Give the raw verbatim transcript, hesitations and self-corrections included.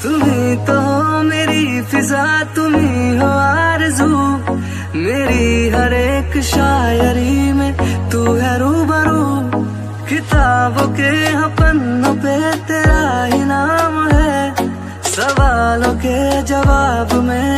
तुम्ही तो हो मेरी फिजा, तुम्ही हो आरज़ू, मेरी हर एक शायरी में तू है रूबरू। किताबों के हाँ पन्नों पे तेरा ही नाम है, सवालों के जवाब में